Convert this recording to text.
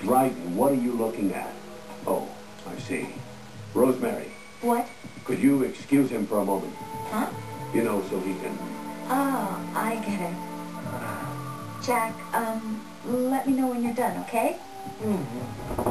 Raiden, what are you looking at? Oh, I see. Rosemary. What? Could you excuse him for a moment? Huh? You know, so he can... Oh, I get it. Jack, let me know when you're done, okay? Mm-hmm.